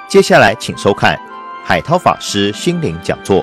接下来请收看海涛法师心灵讲座。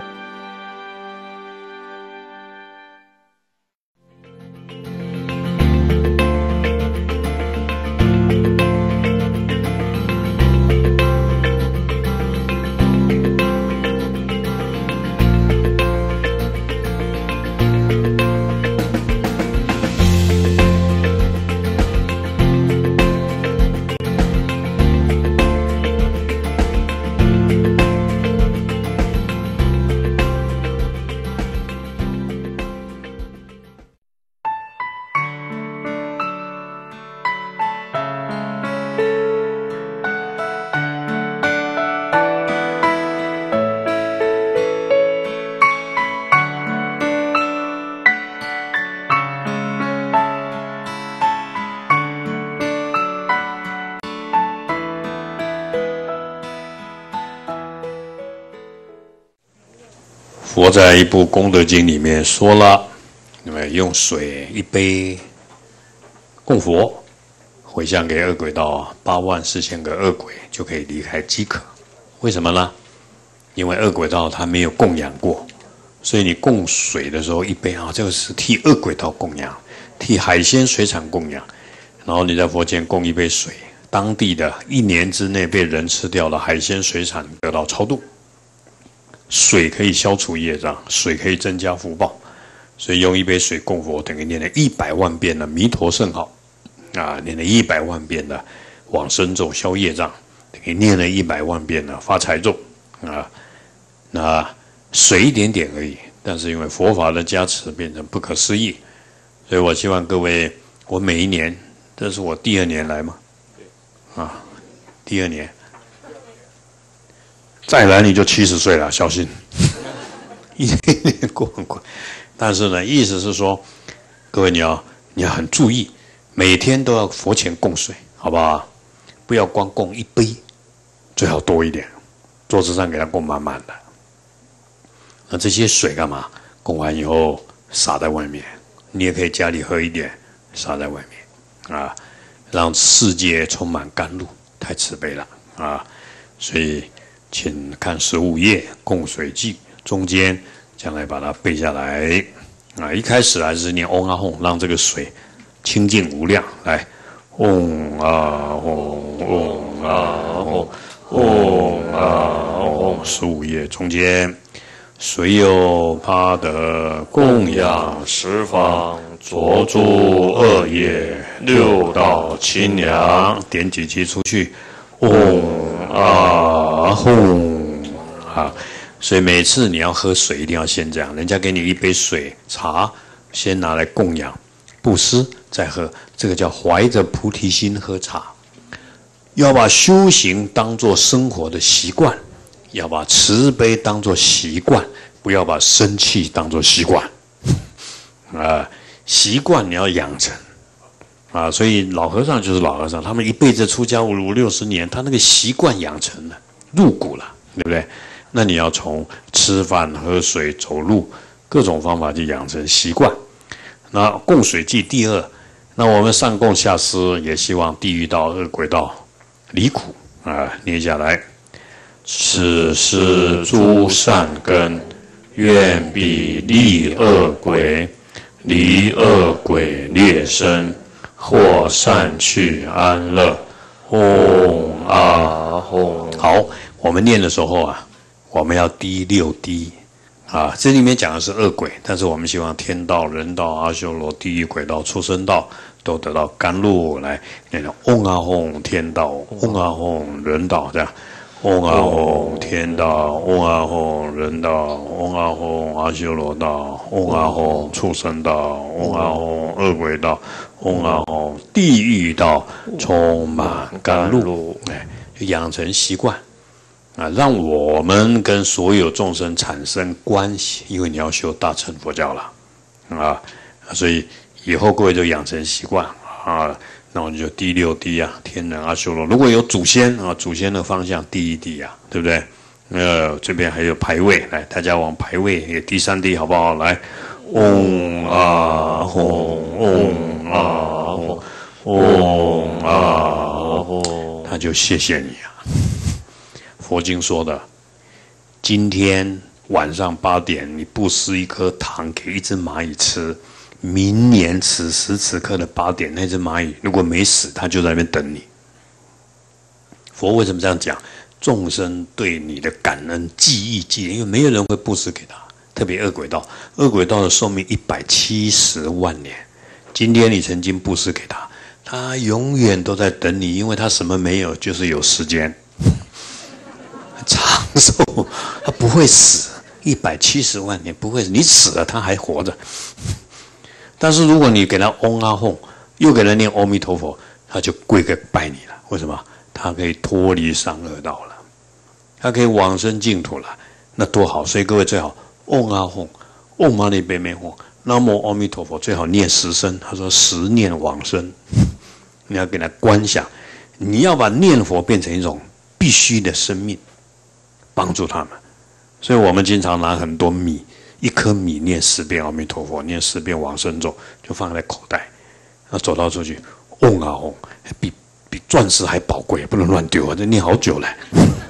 佛在一部功德经里面说了，那么用水一杯供佛，回向给恶鬼道84000个恶鬼就可以离开饥渴。为什么呢？因为恶鬼道它没有供养过，所以你供水的时候一杯啊，这个是替恶鬼道供养，替海鲜水产供养。然后你在佛前供一杯水，当地的1年之内被人吃掉的海鲜水产得到超度。水可以消除业障，水可以增加福报，所以用一杯水供佛，等于念了100万遍的弥陀圣号啊，念了100万遍的往生咒消业障，等于念了100万遍的发财咒啊。那水一点点而已，但是因为佛法的加持，变成不可思议。所以我希望各位，我每一年，这是我第2年来嘛，啊，第2年。再来你就70岁了，小心，一年过很快。但是呢，意思是说，各位你要很注意，每天都要佛前供水，好不好？不要光供一杯，最好多一点，桌子上给它供满满的。那这些水干嘛？供完以后洒在外面，你也可以家里喝一点，洒在外面啊，让世界充满甘露，太慈悲了啊！所以。请看15页供水记，中间将来把它背下来啊！一开始还是念嗡啊吽，让这个水清净无量。来，嗡啊吽，嗡啊吽，嗡啊吽。15页中间，虽有帕得供养十方，着诸恶业，6道清凉。点几击出去，嗡啊吽啊！所以每次你要喝水，一定要先这样。人家给你一杯水茶，先拿来供养布施，再喝。这个叫怀着菩提心喝茶。要把修行当作生活的习惯，要把慈悲当作习惯，不要把生气当作习惯。习惯你要养成。所以老和尚就是老和尚，他们一辈子出家50-60年，他那个习惯养成了，入骨了，对不对？那你要从吃饭、喝水、走路各种方法去养成习惯。那供水记第2，那我们上供下施，也希望地狱道、恶鬼道离苦念下来。此施诸善根，愿彼利恶鬼，离恶鬼劣身。或善趣安乐，嗡啊吽。好，我们念的时候我们要滴6滴这里面讲的是恶鬼，但是我们希望天道、人道、阿修罗、地狱、鬼道、畜生道都得到甘露。来念嗡啊吽，天道；嗡啊吽，人道，这样。嗡啊吽，天道；嗡啊吽，人道；嗡啊吽，阿修罗道；嗡啊吽，畜生道；嗡啊吽，恶鬼道；嗡啊吽，地狱道，充满甘露。就养成习惯让我们跟所有众生产生关系，因为你要修大乘佛教了所以以后各位就养成习惯那我们就滴6滴天人阿修罗。如果有祖先祖先的方向滴1滴对不对？这边还有牌位，来大家往牌位也滴3滴好不好？来，嗡啊吽，嗡啊吽，嗡啊吽，他就谢谢你佛经说的，今天晚上8点，你布施一颗糖给一只蚂蚁吃，明年此时此刻的8点，那只蚂蚁如果没死，它就在那边等你。佛为什么这样讲？众生对你的感恩记忆，因为没有人会布施给他，特别恶鬼道，恶鬼道的寿命170万年。今天你曾经布施给他，他永远都在等你，因为他什么没有，就是有时间。长寿，他不会死，170万年不会死，你死了他还活着。但是如果你给他嗡啊吽，又给他念阿弥陀佛，他就跪个拜你了。为什么？他可以脱离三恶道了，他可以往生净土了，那多好！所以各位最好嗡啊吽，嗡嘛呢呗咪吽，南无阿弥陀佛，最好念10声。他说10念往生，你要给他观想，你要把念佛变成一种必须的生命，帮助他们。所以我们经常拿很多米，一颗米念10遍阿弥陀佛，念10遍往生咒，就放在口袋，那走到出去，嗡啊吽，比钻石还宝贵，不能乱丢啊！这念好久了，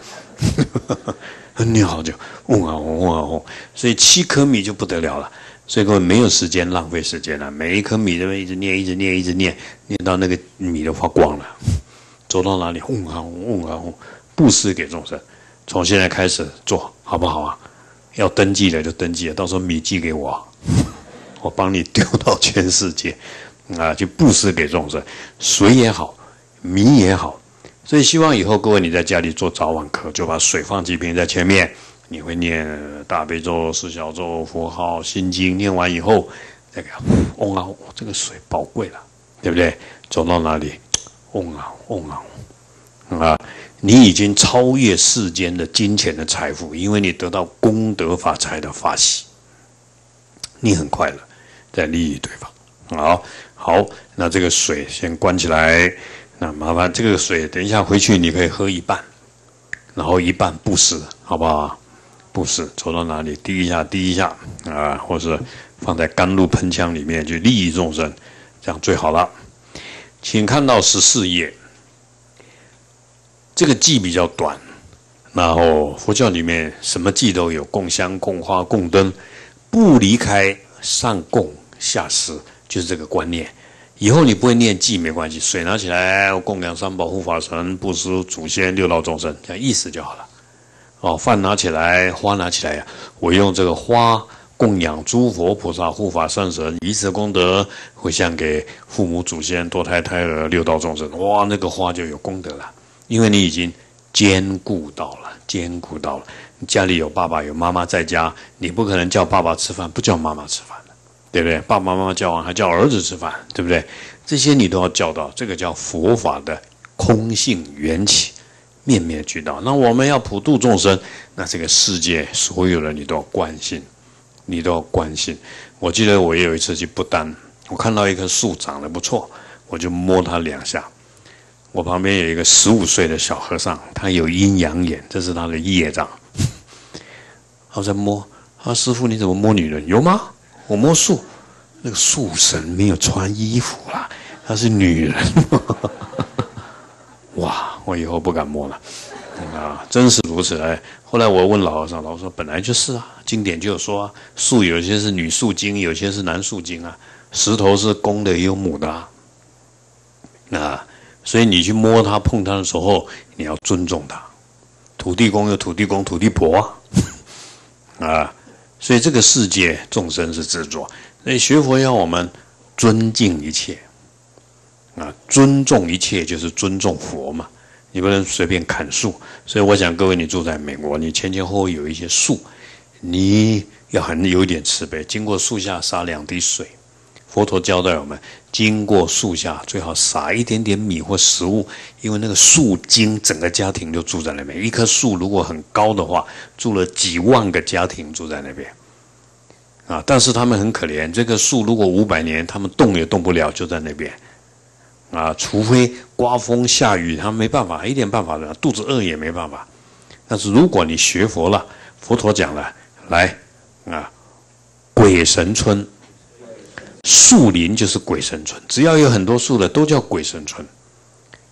念好久，嗡啊嗡，嗡啊嗡，所以7颗米就不得了了。所以各位没有时间浪费时间了，每一颗米都一直念，一直念，一直念，念到那个米都花光了。走到哪里，嗡啊嗡，嗡啊嗡，布施给众生。从现在开始做好不好啊？要登记的就登记了，到时候米寄给我，我帮你丢到全世界啊，去布施给众生，水也好。米也好，所以希望以后各位你在家里做早晚课，就把水放几瓶在前面，你会念大悲咒、四小咒、佛号、心经，念完以后再给它嗡啊，这个水宝贵了，对不对？走到哪里，嗡啊嗡啊啊！你已经超越世间的金钱的财富，因为你得到功德法财的法喜，你很快乐，在利益对方。好，那这个水先关起来。那麻烦这个水，等一下回去你可以喝一半，然后一半布施，好不好？布施走到哪里滴一下啊，或是放在甘露喷枪里面去利益众生，这样最好了。请看到14页，这个祭比较短，然后佛教里面什么祭都有，供香、供花、供灯，不离开上供下施，就是这个观念。以后你不会念记没关系，水拿起来，我供养三宝护法神，布施祖先六道众生，这样意思就好了。饭拿起来，花拿起来呀，我用这个花供养诸佛菩萨护法圣神，以此功德回向给父母祖先堕胎胎儿六道众生。哇，那个花就有功德了，因为你已经兼顾到了。你家里有爸爸有妈妈在家，你不可能叫爸爸吃饭，不叫妈妈吃饭。对不对？爸爸妈妈叫完还叫儿子吃饭，对不对？这些你都要教导，这个叫佛法的空性缘起，面面俱到。那我们要普度众生，那这个世界所有人你都要关心，我记得我也有一次去不丹，我看到一棵树长得不错，我就摸它2下。我旁边有一个15岁的小和尚，他有阴阳眼，这是他的业障。我在摸，他说：“师父，你怎么摸女人？有吗？我摸树，那个树神没有穿衣服啦，她是女人。哇，我以后不敢摸了啊！真是如此哎。后来我问老和尚，老和尚说本来就是啊，经典就有说啊，树有些是女树精，有些是男树精啊，石头是公的也有母的啊，所以你去摸它碰它的时候，你要尊重它。土地公有土地公、土地婆啊。所以这个世界众生是执着，所以学佛要我们尊敬一切啊，尊重一切就是尊重佛嘛，你不能随便砍树。所以我想各位你住在美国，你前后后有一些树，你要有一点慈悲，经过树下洒2滴水。佛陀交代我们，经过树下最好撒一点点米或食物，因为那个树精整个家庭就住在那边。一棵树如果很高的话，住了几万个家庭住在那边啊。但是他们很可怜，这个树如果500年，他们动也动不了，就在那边啊。除非刮风下雨，他们没办法，一点办法的，肚子饿也没办法。但是如果你学佛了，佛陀讲了，来啊，鬼神村。树林就是鬼神村，只要有很多树的都叫鬼神村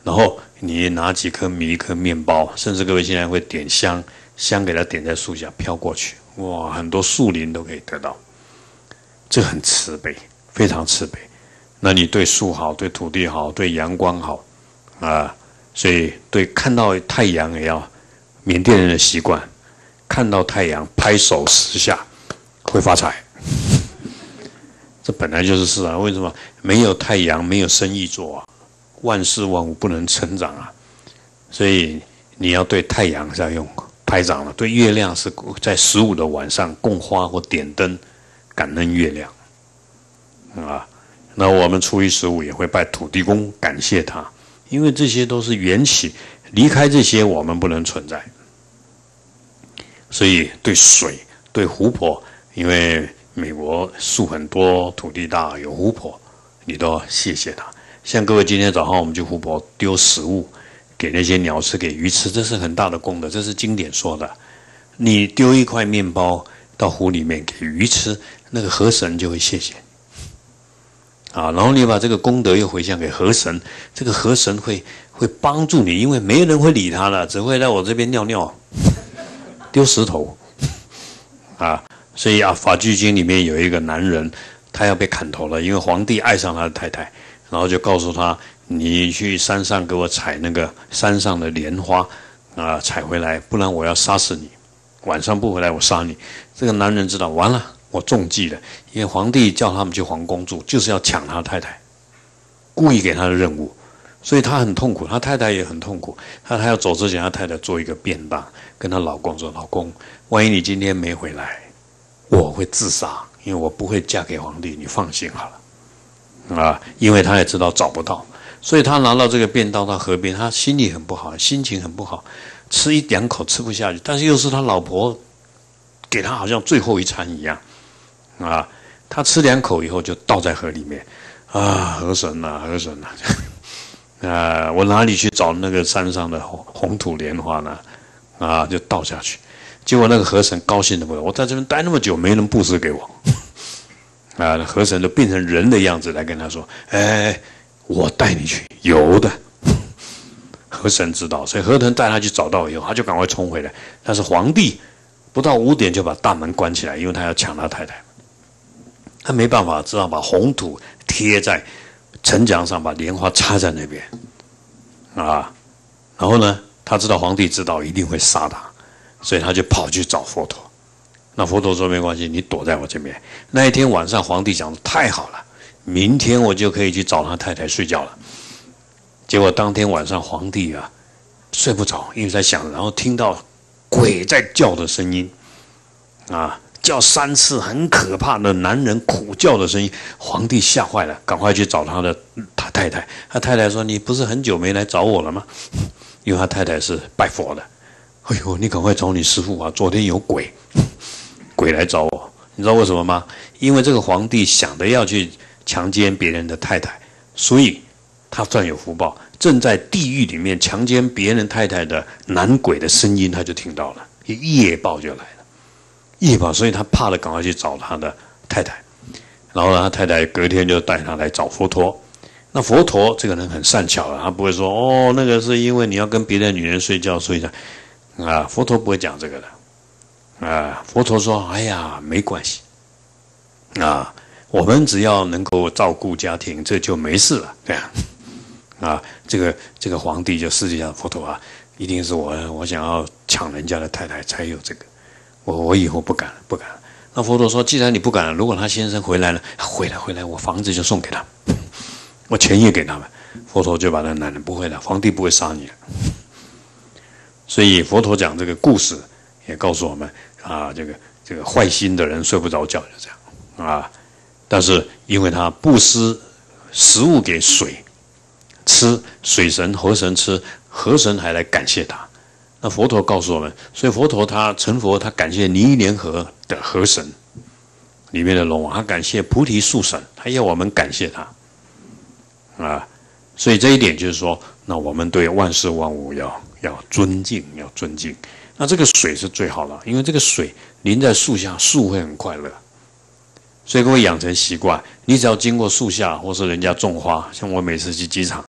然后你拿几颗米、一颗面包，甚至各位现在会点香，香给它点在树下飘过去，哇，很多树林都可以得到。这很慈悲，非常慈悲。那你对树好，对土地好，对阳光好啊，所以对看到太阳也要，缅甸人的习惯，看到太阳拍手10下会发财。这本来就是事啊，为什么没有太阳没有生意做啊？万事万物不能成长啊，所以你要对太阳是要用拍掌了，对月亮是在15的晚上供花或点灯感恩月亮啊。那我们初一15也会拜土地公感谢他，因为这些都是缘起，离开这些我们不能存在。所以对水对湖泊，因为美国树很多，土地大，有湖泊，你都要谢谢他。像各位今天早上我们去湖泊丢食物给那些鸟吃，给鱼吃，这是很大的功德，这是经典说的。你丢一块面包到湖里面给鱼吃，那个河神就会谢谢啊。然后你把这个功德又回向给河神，这个河神会帮助你，因为没人会理他了，只会在我这边尿尿，丢石头啊。所以啊，《法句经》里面有一个男人，他要被砍头了，因为皇帝爱上他的太太，然后就告诉他：“你去山上给我采那个山上的莲花啊，采回来，不然我要杀死你。晚上不回来，我杀你。”这个男人知道完了，我中计了，因为皇帝叫他们去皇宫住，就是要抢他太太，故意给他的任务，所以他很痛苦，他太太也很痛苦。他要走之前，他太太做一个便当，跟他老公说：“老公，万一你今天没回来，我会自杀，因为我不会嫁给皇帝，你放心好了。”啊，因为他也知道找不到，所以他拿到这个便当到河边，他心里很不好，心情很不好，吃1-2口吃不下去，但是又是他老婆给他好像最后一餐一样，啊，他吃2口以后就倒在河里面，啊，河神啊，河神啊，啊，我哪里去找那个山上的红土莲花呢？啊，就倒下去，结果那个河神高兴的不得了，我在这边待那么久，没人布施给我。啊，河神就变成人的样子来跟他说：“哎，我带你去游的。”河神知道，所以河神带他去找到以后，他就赶快冲回来。但是皇帝不到5点就把大门关起来，因为他要抢他太太。他没办法，只好把红土贴在城墙上，把莲花插在那边。啊，然后呢，他知道皇帝知道一定会杀他，所以他就跑去找佛陀。那佛陀说：“没关系，你躲在我这边。”那一天晚上，皇帝讲：“太好了，明天我就可以去找他太太睡觉了。”结果当天晚上，皇帝啊睡不着，因为在想，然后听到鬼在叫的声音，啊，叫3次，很可怕的男人苦叫的声音。皇帝吓坏了，赶快去找他太太。他太太说：“你不是很久没来找我了吗？”因为他太太是拜佛的。哎呦，你赶快找你师父啊！昨天有鬼。鬼来找我，你知道为什么吗？因为这个皇帝想着要去强奸别人的太太，所以他算有福报。正在地狱里面强奸别人太太的男鬼的声音，他就听到了，业报就来了，业报，所以他怕了，赶快去找他的太太。然后他太太隔天就带他来找佛陀。那佛陀这个人很善巧他不会说：“哦，那个是因为你要跟别的女人睡觉，所以的。”啊，佛陀不会讲这个的。啊，佛陀说：“哎呀，没关系，啊，我们只要能够照顾家庭，这就没事了。这样，啊，这个皇帝就世界上佛陀啊，一定是我想要抢人家的太太才有这个，我以后不敢了，不敢了。那佛陀说：既然你不敢了，如果他先生回来了，回来，我房子就送给他，我钱也给他们。佛陀就把那男人不会了，皇帝不会杀你了。所以佛陀讲这个故事，也告诉我们。”啊，这个坏心的人睡不着觉，就这样啊。但是因为他布施食物给水吃，水神、河神吃，河神还来感谢他。那佛陀告诉我们，所以佛陀他成佛，他感谢尼连河的河神里面的龙王，他感谢菩提树神，他要我们感谢他啊。所以这一点就是说，那我们对万事万物要尊敬，要尊敬。那这个水是最好的，因为这个水淋在树下，树会很快乐。所以各位养成习惯，你只要经过树下，或是人家种花，像我每次去机场，